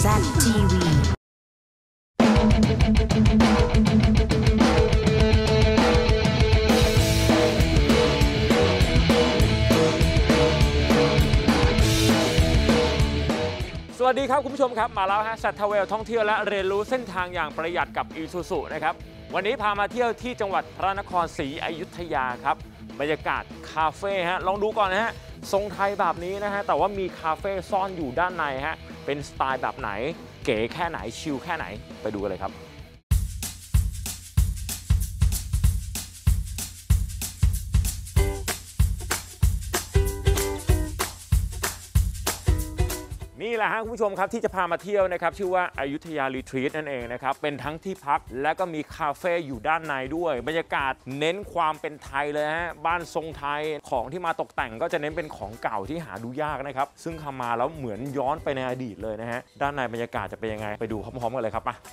ZTV สวัสดีครับคุณผู้ชมครับมาแล้วฮะสัตว์ทเวลท่องเที่ยวและเรียนรู้เส้นทางอย่างประหยัดกับอีซูซุนะครับวันนี้พามาเที่ยวที่จังหวัดพระนครศรีอยุธยาครับบรรยากาศคาเฟ่ฮะลองดูก่อนนะฮะทรงไทยแบบนี้นะฮะแต่ว่ามีคาเฟ่ซ่อนอยู่ด้านในฮะเป็นสไตล์แบบไหนเก๋แค่ไหนชิลแค่ไหนไปดูกันเลยครับนี่แหละฮะคุณผู้ชมครับที่จะพามาเที่ยวนะครับชื่อว่าอยุธยารีทรีตนั่นเองนะครับเป็นทั้งที่พักและก็มีคาเฟ่อยู่ด้านในด้วยบรรยากาศเน้นความเป็นไทยเลยฮะบ้านทรงไทยของที่มาตกแต่งก็จะเน้นเป็นของเก่าที่หาดูยากนะครับซึ่งทำมาแล้วเหมือนย้อนไปในอดีตเลยนะฮะด้านในบรรยากาศจะเป็นยังไงไปดูพร้อมๆกันเลยครับมา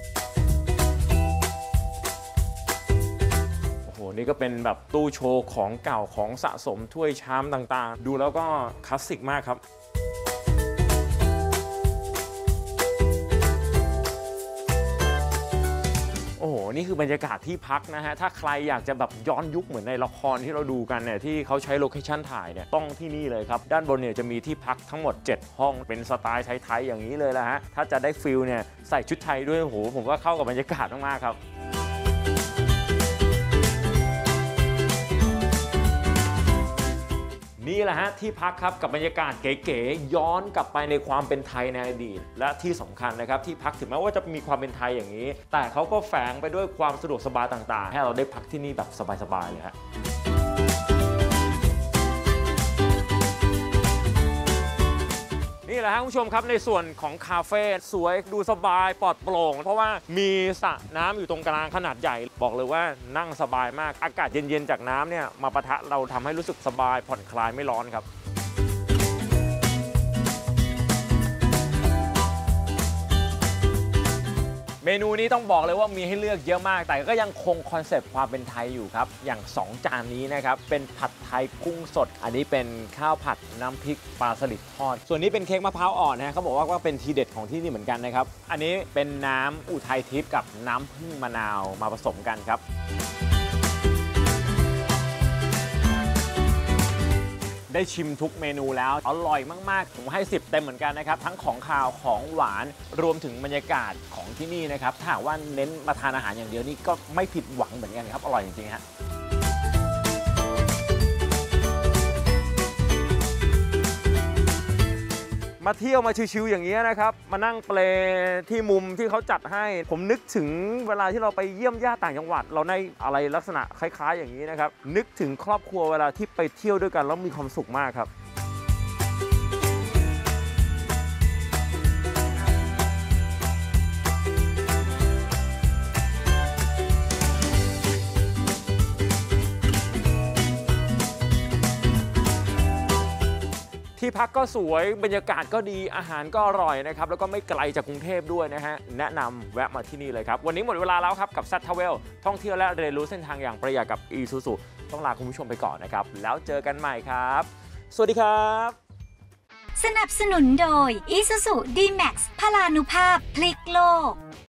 โอ้โหนี่ก็เป็นแบบตู้โชว์ของเก่าของสะสมถ้วยชามต่างๆดูแล้วก็คลาสสิกมากครับโอ้โหนี่คือบรรยากาศที่พักนะฮะถ้าใครอยากจะแบบย้อนยุคเหมือนในละครที่เราดูกันเนี่ยที่เขาใช้โลเคชั่นถ่ายเนี่ยต้องที่นี่เลยครับด้านบนเนี่ยจะมีที่พักทั้งหมด7ห้องเป็นสไตล์ไทยๆอย่างนี้เลยละฮะถ้าจะได้ฟิลเนี่ยใส่ชุดไทยด้วยโอ้โหผมว่าเข้ากับบรรยากาศมากๆครับนี่แหละฮะที่พักครับกับบรรยากาศเก๋ๆย้อนกลับไปในความเป็นไทยในอดีตและที่สำคัญนะครับที่พักถึงแม้ว่าจะมีความเป็นไทยอย่างนี้แต่เขาก็แฝงไปด้วยความสะดวกสบายต่างๆให้เราได้พักที่นี่แบบสบายๆเลยฮะนี่แหละครับคุณผู้ชมครับในส่วนของคาเฟ่สวยดูสบายปลอดโปร่งเพราะว่ามีสระน้ำอยู่ตรงกลางขนาดใหญ่บอกเลยว่านั่งสบายมากอากาศเย็นๆจากน้ำเนี่ยมาปะทะเราทำให้รู้สึกสบายผ่อนคลายไม่ร้อนครับเมนูนี้ต้องบอกเลยว่ามีให้เลือกเยอะมากแต่ก็ยังคงคอนเซปต์ความเป็นไทยอยู่ครับอย่าง2จานนี้นะครับเป็นผัดไทยกุ้งสดอันนี้เป็นข้าวผัดน้ำพริกปลาสลิดทอดส่วนนี้เป็นเค้กมะพร้าวอ่อนนะเขาบอกว่าเป็นทีเด็ดของที่นี่เหมือนกันนะครับอันนี้เป็นน้ำอุทัยทิพย์กับน้ำผึ้งมะนาวมาผสมกันครับได้ชิมทุกเมนูแล้วอร่อยมากๆผมให้10เต็มเหมือนกันนะครับทั้งของคาวของหวานรวมถึงบรรยากาศของที่นี่นะครับถ้าหากว่าเน้นมาทานอาหารอย่างเดียวนี่ก็ไม่ผิดหวังเหมือนกันครับอร่อยจริงๆฮะมาเที่ยวมาชิวๆอย่างนี้นะครับมานั่งเปลที่มุมที่เขาจัดให้ผมนึกถึงเวลาที่เราไปเยี่ยมญาติต่างจังหวัดเราในอะไรลักษณะคล้ายๆอย่างนี้นะครับนึกถึงครอบครัวเวลาที่ไปเที่ยวด้วยกันแล้วมีความสุขมากครับที่พักก็สวยบรรยากาศก็ดีอาหารก็อร่อยนะครับแล้วก็ไม่ไกลจากกรุงเทพด้วยนะฮะแนะนำแวะมาที่นี่เลยครับวันนี้หมดเวลาแล้วครับกับ ZTV ท่องเที่ยวและเรียนรู้เส้นทางอย่างประหยัดกับอีซูซุต้องลาคุณผู้ชมไปก่อนนะครับแล้วเจอกันใหม่ครับสวัสดีครับสนับสนุนโดย Isuzu D-Max พลานุภาพพลิกโลก